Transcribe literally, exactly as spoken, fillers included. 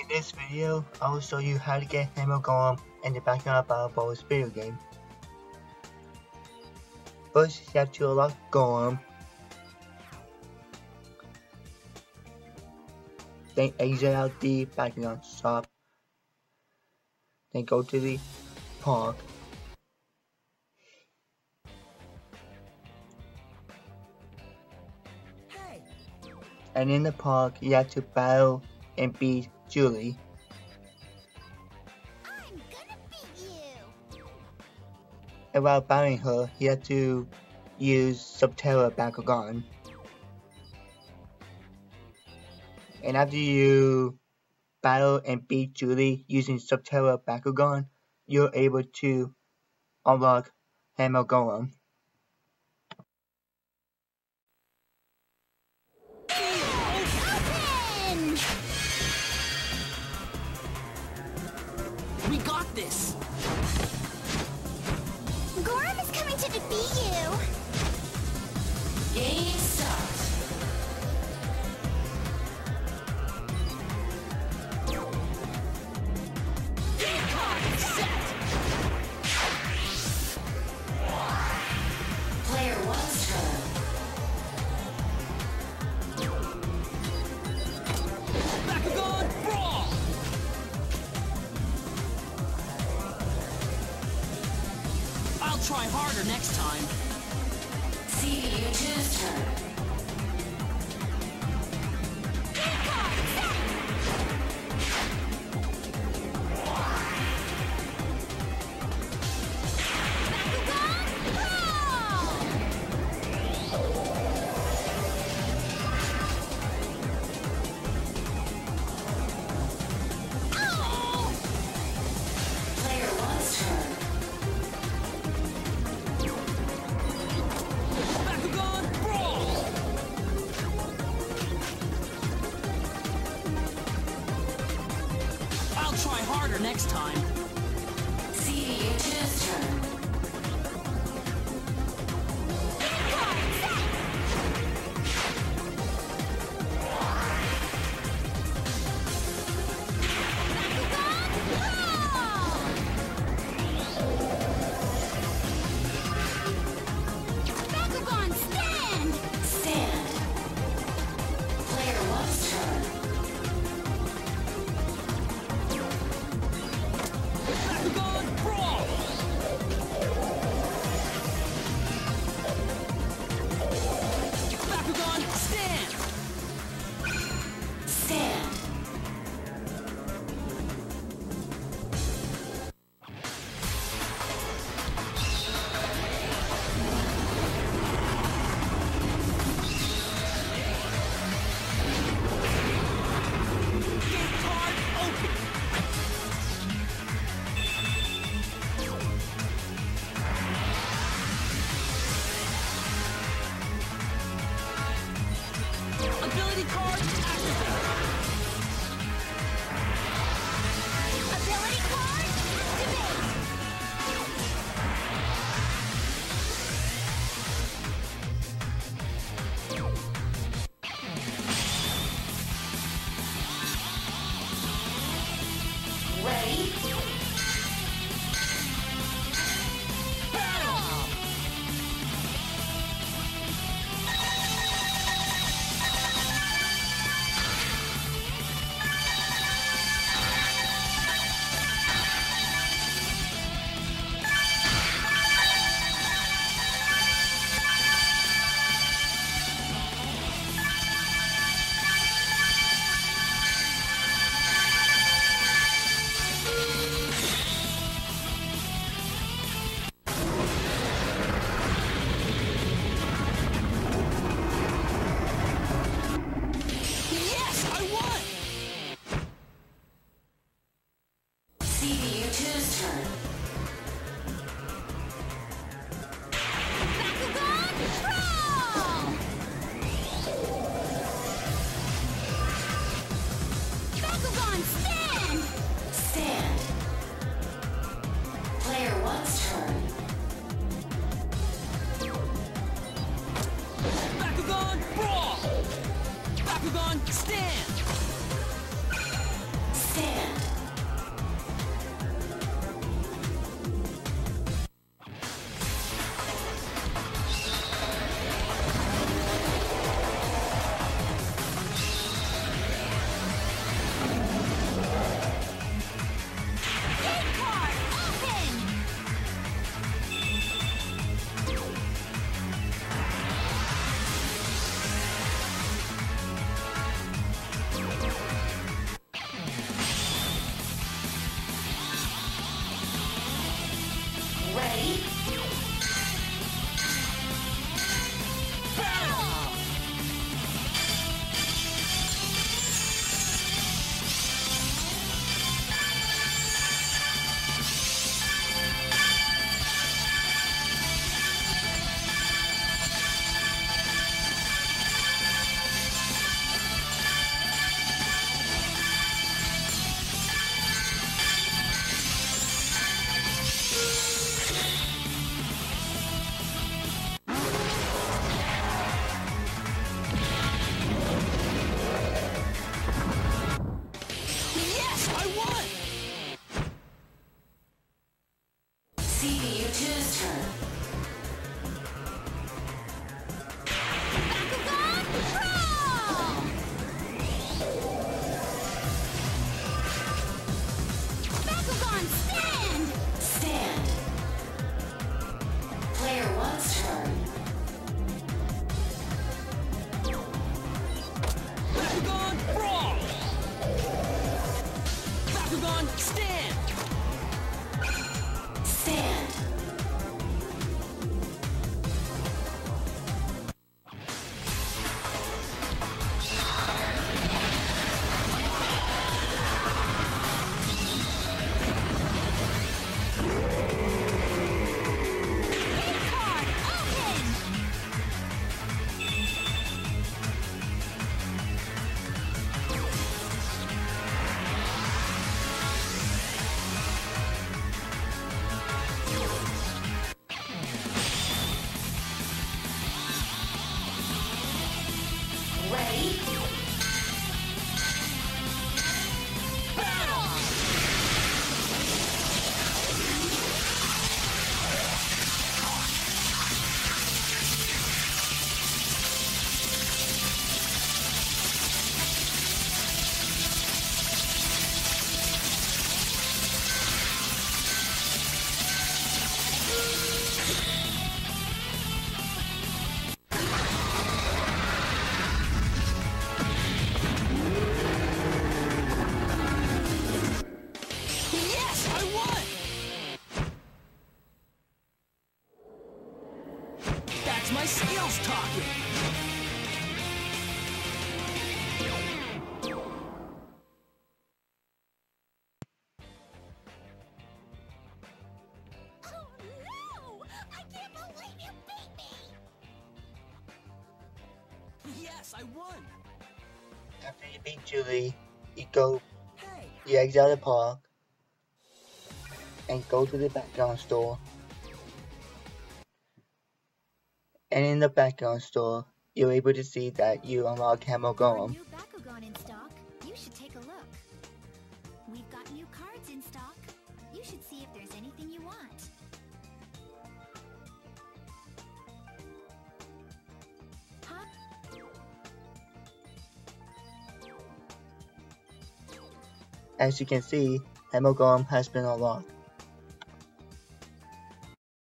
In this video, I will show you how to get Hammer Gorem in the Bakugan Battle Brawlers video game. First, you have to unlock Gorem. Then exit out the Bakugan shop. Then go to the park. Hey. And in the park, you have to battle and beat Julie. I'm gonna beat you. And while battling her, you have to use Subterra Bakugan. And after you battle and beat Julie using Subterra Bakugan, you're able to unlock Hammer Gorem. Open! We got this! Gorem is coming to defeat you! Game start! Player one's turn. Bakugan Brawl! I'll try harder next time. C D U two's turn. Try harder next time. C D U two's turn. Bakugan stand! Stand. Player one's turn. Ability card activated. Ability card activated. Ready? C D U two's turn. Bakugan Brawl! Bakugan stand! Stand. Player one's turn. Bakugan Brawl! Bakugan stand! Stand. one's turn. Bakugan Brawl! Bakugan stand! Stand. Player one's turn. Bakugan Brawl! Bakugan stand! Stand. Card open! Ready? Battle! Yes, I won! That's my skills talking! Oh no! I can't believe you beat me! Yes, I won! After you beat Julie, you go, Hey! you exit out of the park, and go to the Bakugan store. And in the Bakugan store, you're able to see that you unlock Hammer For a Gorem. new Bakugan in stock, you should take a look. We've got new cards in stock. You should see if there's anything you want. Huh? As you can see, Hammer Gorem has been unlocked.